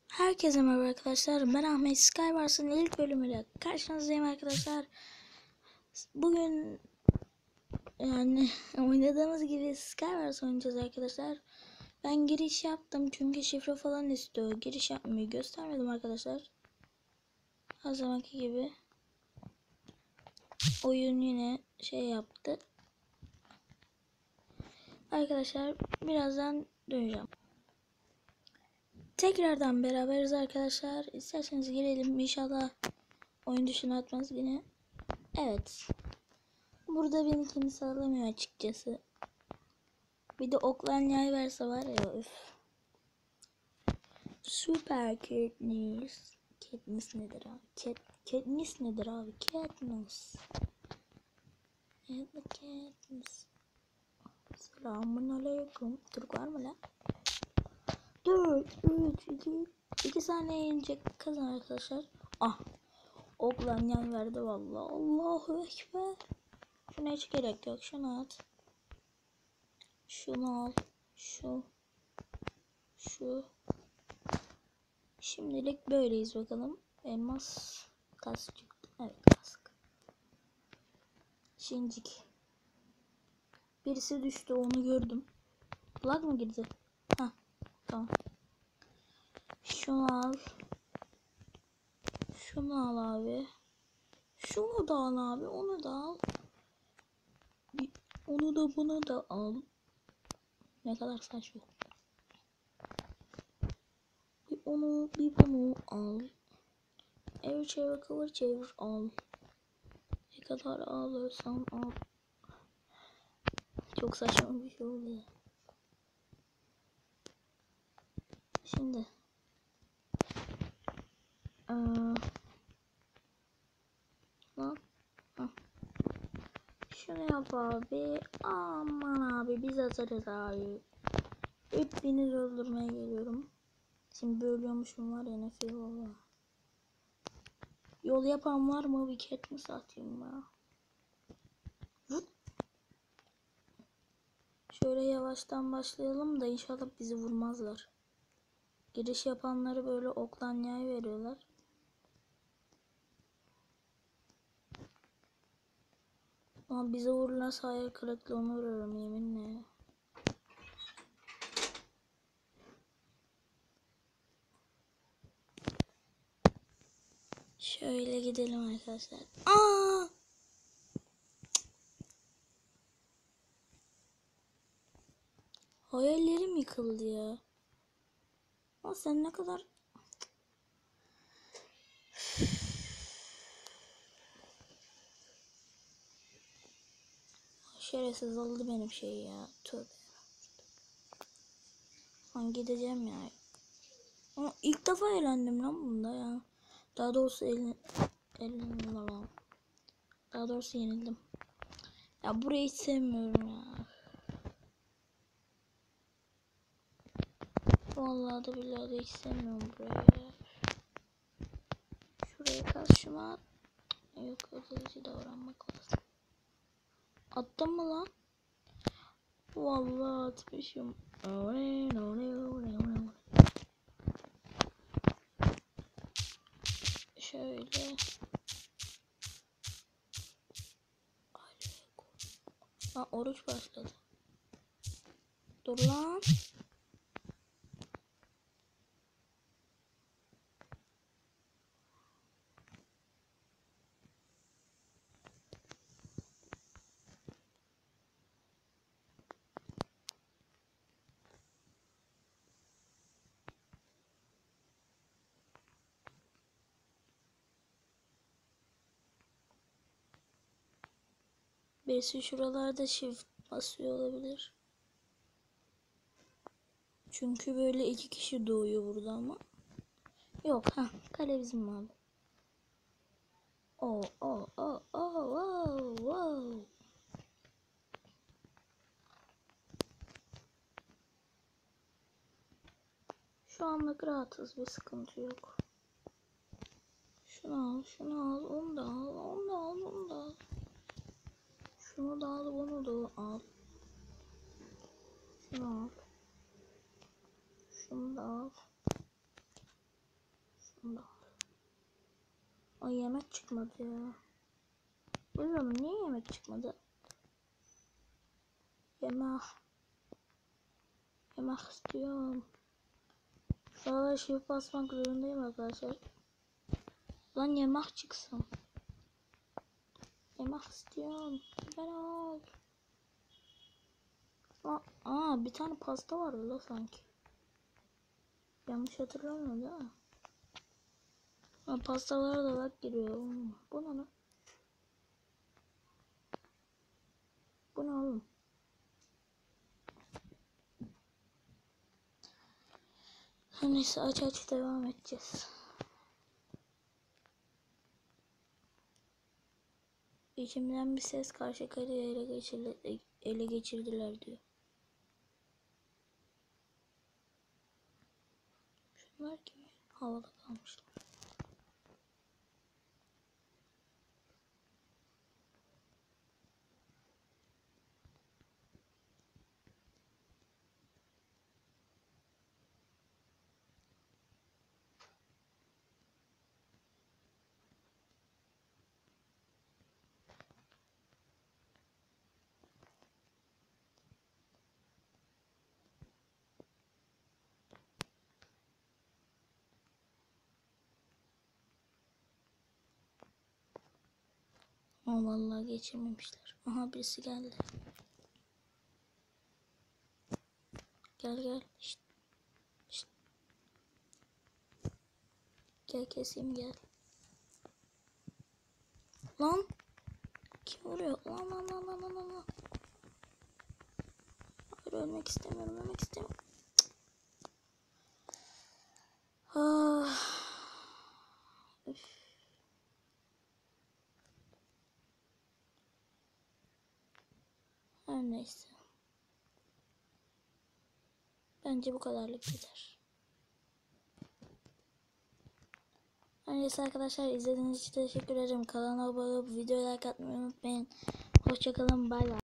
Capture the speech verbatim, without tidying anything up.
Herkese merhaba arkadaşlar. Ben Ahmet. Skywars'ın ilk bölümüyle karşınızdayım arkadaşlar. Bugün yani oynadığımız gibi Skywars oynayacağız arkadaşlar. Ben giriş yaptım çünkü şifre falan istiyor. Giriş yapmayı göstermedim arkadaşlar. Her zamanki gibi. Oyun yine şey yaptı. Arkadaşlar birazdan döneceğim. Tekrardan beraberiz arkadaşlar. İsterseniz girelim. İnşallah oyun dışına atmaz yine. Evet. Burada beni kimse alamıyor açıkçası. Bir de oklan yay verse var ya, üf. Süper Katniss. Katniss nedir abi? Kat, Katniss nedir abi? Katniss. Evet, Katniss. Selamun aleyküm. Türk var mı lan? dört, üç, iki, iki saniye inecek kazan arkadaşlar. Ah. Oklan yay verdi vallahi. Allahu Ekber. Şuna hiç gerek yok. Şunu at. Şunu al. Şu. Şu. Şimdilik böyleyiz bakalım. Elmas kask çıktı. Evet, kask. Şincik. Birisi düştü, onu gördüm. Lag mı girdi? Hah, tamam. Şunu al. Şunu al abi. Şunu da al abi. Onu da al. Onu da bunu da al. Ne kadar saçma. Bir onu bir bunu al. Ev çevir kıvır çevir al. Ne kadar alırsan al. Çok saçma bir şey oluyor. Şimdi. Ee, lan. Hah. Şunu yap abi. Aman abi, biz atarız abi. Hepinizi öldürmeye geliyorum. Şimdi bölüyormuşum var ya, nefes valla. Yol yapan var mı? Bir ket mi satayım ya? Şöyle yavaştan başlayalım da inşallah bizi vurmazlar. Giriş yapanları böyle oklan yay veriyorlar. Ama bize vururlarsa hayal kırıklığına uğrarım yeminle. Şöyle gidelim arkadaşlar. Aa! Hayallerim yıkıldı ya. Ama sen ne kadar... Şerefsiz aldı benim şeyi ya. Tövbe. Ben gideceğim ya. Ama ilk defa eğlendim lan bunda ya. Daha doğrusu el, el, Daha doğrusu yenildim. Ya burayı hiç sevmiyorum ya. Vallahi da billahi de hiç sevmiyorum burayı. Şuraya karşıma yok, ödelici davranmak lazım. Attım mı lan? Vallahi atmışım. Şöyle. Ha, oruç başladı. Dur lan. Birisi şuralarda shift basıyor olabilir. Çünkü böyle iki kişi doğuyor burada ama. Yok, ha, kale bizim abi. Oh oh oh oh wow wow. Şu anlık rahatız, bir sıkıntı yok. Şunu al, şunu al, onu da al, onu da al, onu da al. Şunu da al, bunu da al. Şunu al. Şunu da al. Bunda. Ay yemek çıkmadı ya. Bilmiyorum niye yemek çıkmadı. Yemek. Yemek istiyorum. Şuralara shift basmak zorundayım arkadaşlar. Lan yemek çıksın. Yemek istiyorum. Ben al. Aa, aa bir tane pasta vardı la sanki. Yanlış hatırlamıyorum değil mi? Ha, pastalara da bak giriyor. Hmm, bu ne lan? Bu ne oğlum? Neyse aç aç devam edeceğiz. İçimden bir ses karşı karşıya ele, geçirdi, ele geçirdiler diyor. Şunlar gibi havada kalmışlar. Ama vallahi geçirmemişler. Aha birisi geldi. Gel gel. Şişt. Şişt. Gel keseyim gel. Lan. Kim vuruyor? Lan lan lan lan lan lan. Hayır ölmek istemiyorum. Ölmek istemiyorum. Ah. Üf. Her neyse. Bence bu kadarlık yeter. Her neyse arkadaşlar izlediğiniz için teşekkür ederim. Kanala abone olup videoyu like atmayı unutmayın. Hoşçakalın. Bay bay.